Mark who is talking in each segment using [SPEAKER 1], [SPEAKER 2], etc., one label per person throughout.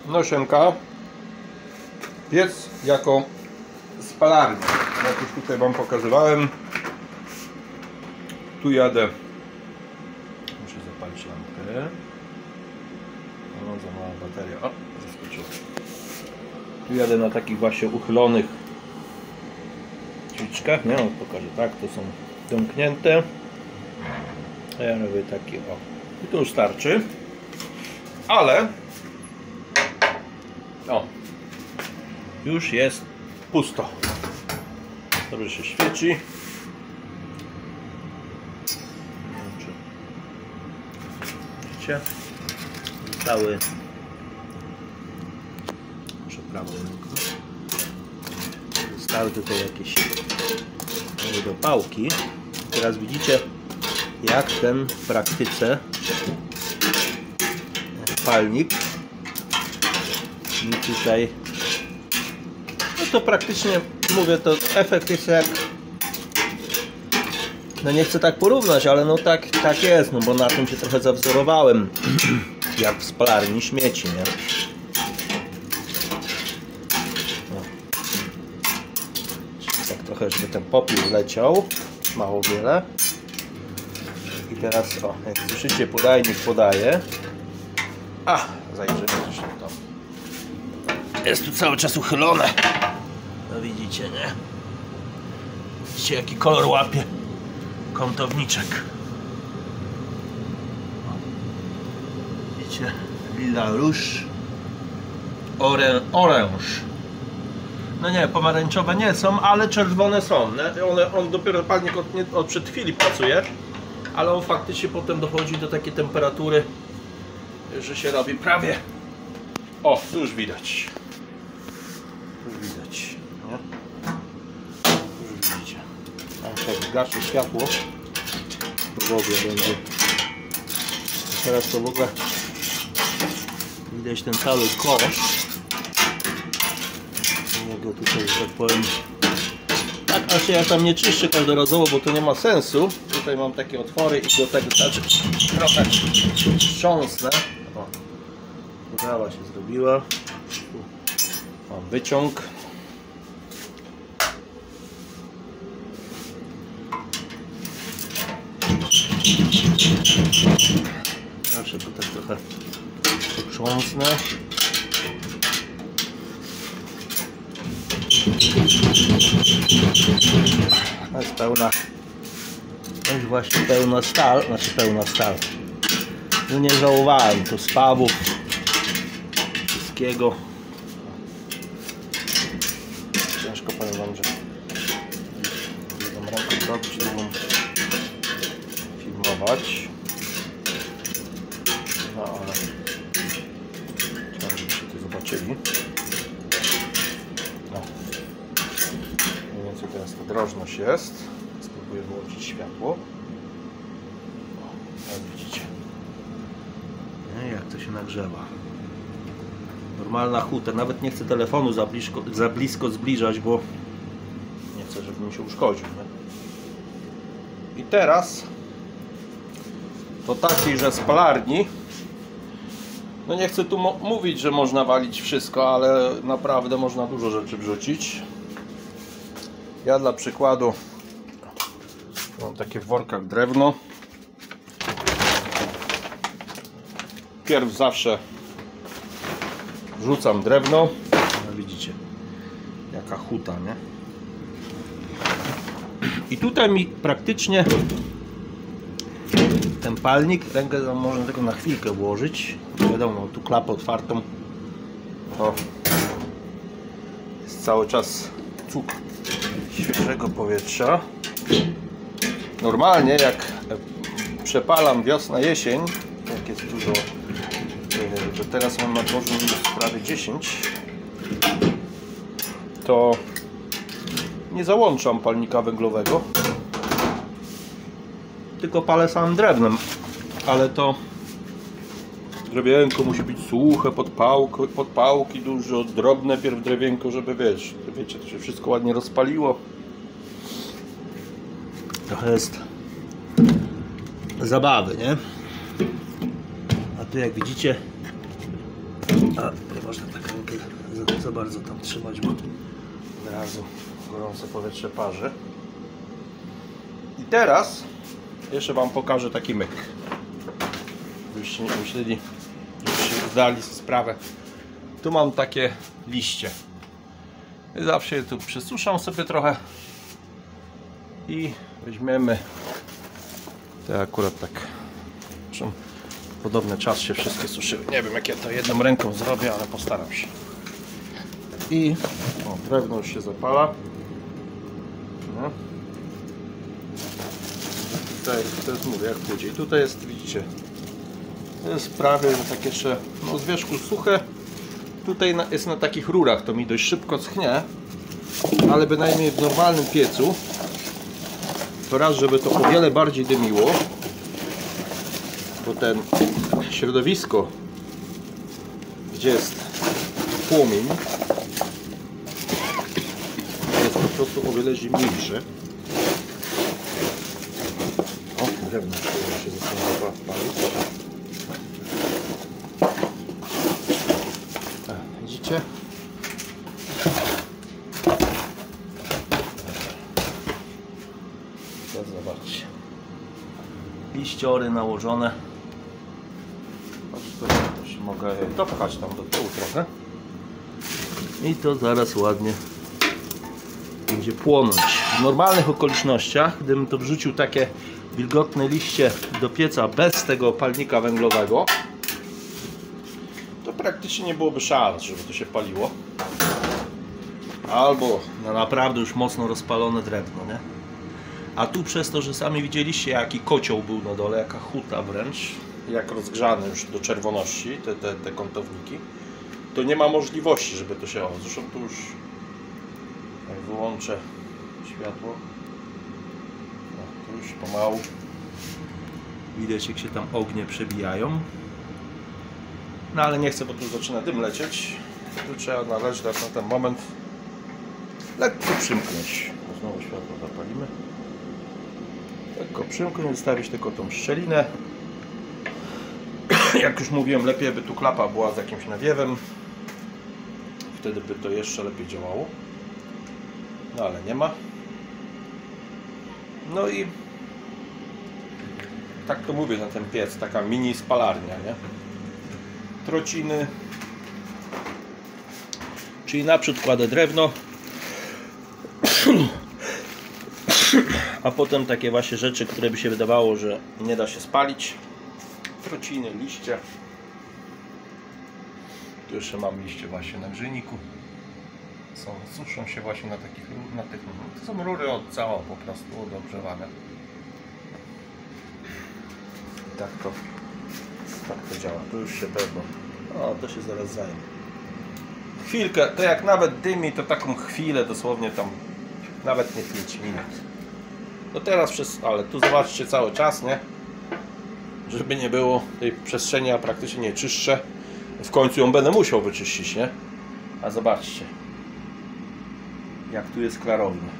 [SPEAKER 1] nosienka, piec jako spalarnia. Jak już tutaj wam pokazywałem, tu jadę, muszę zapalić lampkę, no za mała bateria, o, zaskoczyła. Tu jadę na takich właśnie uchylonych drzwiczkach, nie? O, pokażę, tak, to są domknięte, a ja robię takie, o, i to już starczy, ale o, już jest pusto. Dobrze się świeci. Nie wiem, czy widzicie? Zostały, muszę prawą ręką, zostały tutaj jakieś dopałki. Teraz widzicie, jak ten w praktyce palnik i tutaj, no to praktycznie mówię, to efekt jest jak, no nie chcę tak porównać, ale no tak jest, no bo na tym się trochę zawzorowałem jak w spalarni śmieci, nie? No. Tak trochę, żeby ten popiół leciał, mało wiele. I teraz, o, jak słyszycie, podajnik podaje. A, zajrzymy też tam. Jest tu cały czas uchylone. No widzicie, nie? Widzicie, jaki kolor łapie kątowniczek. Widzicie? Lila róż. Oręż. No nie, pomarańczowe nie są, ale czerwone są. On dopiero palnik od przed chwili pracuje, ale on faktycznie potem dochodzi do takiej temperatury, że się robi prawie. O, tu już widać. Tu widać. Nie? Tu już widzicie. A tak gaszę światło. W głowie będzie. I teraz to w ogóle widać ten cały kosz. Jego tutaj, że tak powiem, tak aż ja tam nie czyszczę każdorazowo, bo to nie ma sensu. Tutaj mam takie otwory i do tego znaczy trochę wstrząsnę. O, poprawa się zrobiła. Mam wyciąg. Zawsze to tak trochę potrząsnę. To jest pełna, to jest właśnie pełna stal, znaczy pełna stal. No nie żałowałem tu spawów, wszystkiego. Ciężko, powiem wam, że jedną ręką zrobić, drugą filmować. No ale chciałem, żebyście to zobaczyli. No. Mniej więcej teraz ta drożność jest. Spróbuję wyłączyć światło. O, jak widzicie. Nie, jak to się nagrzewa. Normalna huta. Nawet nie chcę telefonu za blisko zbliżać, bo nie chcę, żeby mi się uszkodził. Nie? I teraz to takiej, że spalarni. No nie chcę tu mówić, że można walić wszystko, ale naprawdę można dużo rzeczy wrzucić. Ja dla przykładu mam takie w workach drewno. Pierw zawsze wrzucam drewno. No widzicie, jaka huta, nie? I tutaj mi praktycznie ten palnik, rękę można tylko na chwilkę włożyć. Wiadomo, tu klapę otwartą. O, jest cały czas cuk świeżego powietrza. Normalnie jak przepalam wiosna, jesień, jak jest dużo, że teraz mam na dworzu prawie 10, to nie załączam palnika węglowego, tylko palę samym drewnem, ale to drewienko musi być suche, podpałki dużo, drobne pierw drewienko, żeby wiecie, to się wszystko ładnie rozpaliło. Trochę jest zabawy, nie? A tu jak widzicie, A nie można tak rękę za bardzo tam trzymać, bo od razu gorące powietrze parzy. I teraz jeszcze Wam pokażę taki myk. Byście nie myśleli, żebyście zdali sprawę. Tu mam takie liście. I zawsze je tu przysuszam sobie trochę. I weźmiemy. To akurat tak. Podobny czas się wszystkie suszyły. Nie wiem, jak ja to jedną ręką zrobię, ale postaram się. I o, drewno już się zapala. No. Tutaj to jest, mówię, jak pójdzie. I tutaj jest, widzicie, to jest prawie tak jeszcze z wierzchu suche. Tutaj jest na takich rurach, to mi dość szybko schnie, ale bynajmniej w normalnym piecu to raz, żeby to o wiele bardziej dymiło, bo ten środowisko, gdzie jest płomień, jest po prostu o wiele zimniejsze. O, drewno się zaczyna palić. Widzicie? Teraz zobaczcie. Liściory nałożone. Też mogę je dopchać tam do tyłu trochę. I to zaraz ładnie będzie płonąć. W normalnych okolicznościach, gdybym to wrzucił takie wilgotne liście do pieca bez tego palnika węglowego, to praktycznie nie byłoby szans, żeby to się paliło. Albo na naprawdę już mocno rozpalone drewno, nie? A tu przez to, że sami widzieliście, jaki kocioł był na dole, jaka huta wręcz, jak rozgrzane już do czerwoności te kątowniki, to nie ma możliwości, żeby to się... Zresztą tu już, jak wyłączę światło, no, to już pomału widać, jak się tam ognie przebijają. No ale nie chcę, bo tu zaczyna dym lecieć. Tu trzeba należeć na ten moment lekko przymknąć. Znowu światło zapalimy. Lekko przymknąć, zostawić tylko tą szczelinę. Jak już mówiłem, lepiej by tu klapa była z jakimś nawiewem. Wtedy by to jeszcze lepiej działało. No ale nie ma. No i tak to mówię na ten piec, taka mini spalarnia, nie? Trociny, czyli naprzód kładę drewno, a potem takie właśnie rzeczy, które by się wydawało, że nie da się spalić. Trociny, liście. Tu jeszcze mam liście właśnie na grzejniku. Suszą się właśnie na takich, to są rury od cała po prostu od ogrzewania. Tak to działa. Tu już się pewno. O, to się zaraz zajmie. Chwilkę, to jak nawet dymi, to taką chwilę dosłownie tam, nawet nie 5 minut. No teraz ale tu zobaczcie cały czas, nie? Żeby nie było tej przestrzeni, a praktycznie nie czyszczę. W końcu ją będę musiał wyczyścić, nie? A zobaczcie, jak tu jest klarownie.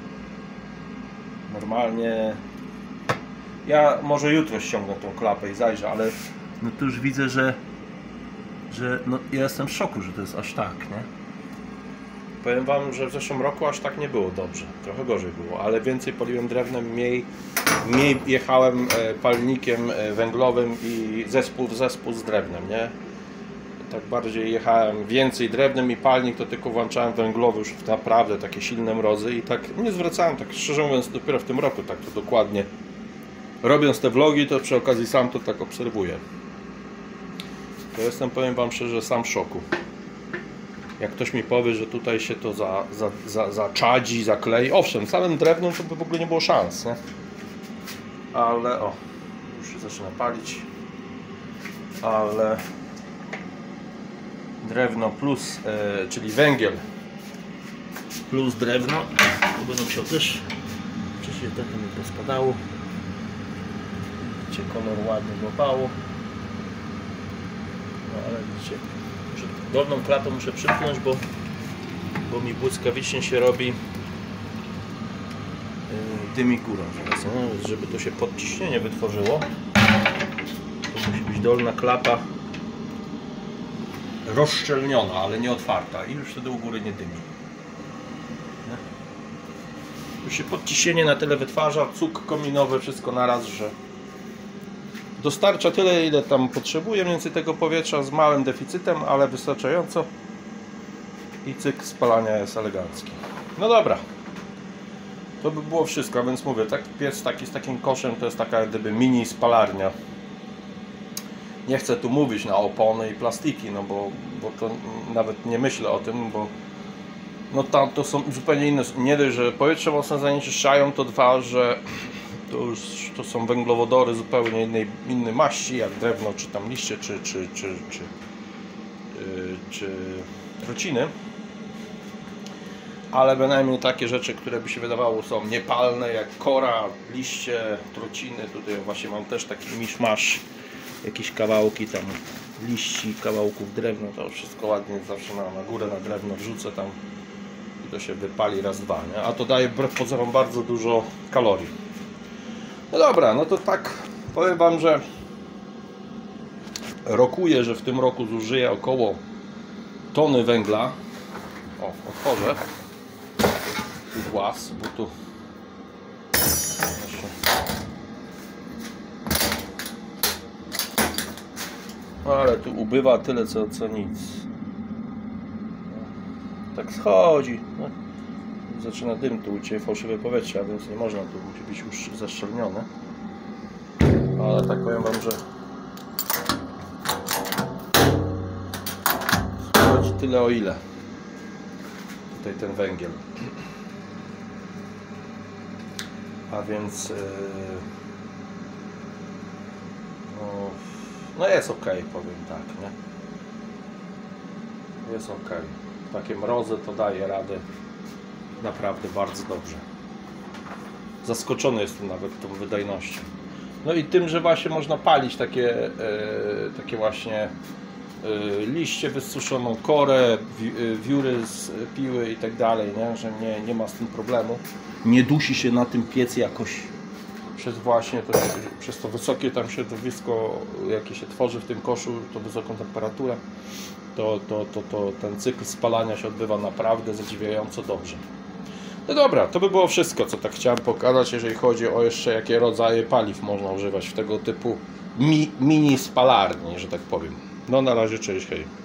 [SPEAKER 1] Normalnie ja może jutro ściągnę tą klapę i zajrzę, ale no tu już widzę, że no ja jestem w szoku, że to jest aż tak, nie? Powiem Wam, że w zeszłym roku aż tak nie było dobrze. Trochę gorzej było, ale więcej paliłem drewnem, mniej jechałem palnikiem węglowym i zespół z drewnem, nie? Tak bardziej jechałem więcej drewnem i palnik to tylko włączałem węglowy już w naprawdę takie silne mrozy i tak nie zwracałem, tak szczerze mówiąc, dopiero w tym roku tak to dokładnie. Robiąc te vlogi, to przy okazji sam to tak obserwuję. To jestem, powiem Wam szczerze, sam w szoku. Jak ktoś mi powie, że tutaj się to zaczadzi, zaklei. Owszem, samym drewnem to by w ogóle nie było szans, nie? Ale o, już się zaczyna palić. Ale drewno plus, czyli węgiel plus drewno, to będę musiał też, wcześniej trochę mi pospadało. Widzicie, kolor ładnie złapało. No ale widzicie, dolną klatą muszę przypchnąć, bo mi błyskawicznie się robi dymi górą teraz, no, żeby to się podciśnienie wytworzyło, to musi być dolna klapa rozszczelniona, ale nie otwarta i już wtedy u góry nie dymi. Tu się podciśnienie na tyle wytwarza, cuk kominowy, wszystko naraz, że dostarcza tyle, ile tam potrzebuje mniej więcej tego powietrza, z małym deficytem, ale wystarczająco i cykl spalania jest elegancki. No dobra, to by było wszystko, więc mówię, tak, piec taki z takim koszem to jest taka jak gdyby mini spalarnia. Nie chcę tu mówić na opony i plastiki, no bo to nawet nie myślę o tym, bo no tam to są zupełnie inne, nie dość, że powietrze mocno zanieczyszczają, to dwa, że to są węglowodory zupełnie innej maści, jak drewno, czy tam liście, czy trociny. Ale bynajmniej takie rzeczy, które by się wydawało są niepalne, jak kora, liście, trociny. Tutaj właśnie mam też taki miszmasz, jakieś kawałki tam liści, kawałków drewna, to wszystko ładnie zawsze na górę, na drewno wrzucę tam i to się wypali raz, dwa, nie? A to daje wbrew pozorom bardzo dużo kalorii. No dobra, no to tak powiem Wam, że rokuję, że w tym roku zużyję około tony węgla. O, otworzę tu włas, bo tu no ale tu ubywa tyle co nic. Tak schodzi, no. Zaczyna dym tu uciekać, fałszywe powietrze, więc nie można, tu musi być już zaszczelnione. Ale tak powiem Wam, że schodzi tyle o ile tutaj ten węgiel. A więc no jest ok, powiem tak, nie? Jest ok. Takie mrozy to daje radę naprawdę bardzo dobrze. Zaskoczony jestem nawet tą wydajnością. No i tym, że właśnie można palić takie właśnie liście, wysuszoną korę, wióry z piły i tak dalej, nie? Że nie ma z tym problemu. Nie dusi się na tym piec jakoś przez właśnie przez to wysokie tam środowisko, jakie się tworzy w tym koszu, to wysoką temperaturę, to ten cykl spalania się odbywa naprawdę zadziwiająco dobrze. No dobra, to by było wszystko, co tak chciałem pokazać, jeżeli chodzi o jeszcze jakie rodzaje paliw można używać w tego typu mini spalarni, że tak powiem. No na razie, cześć, hej.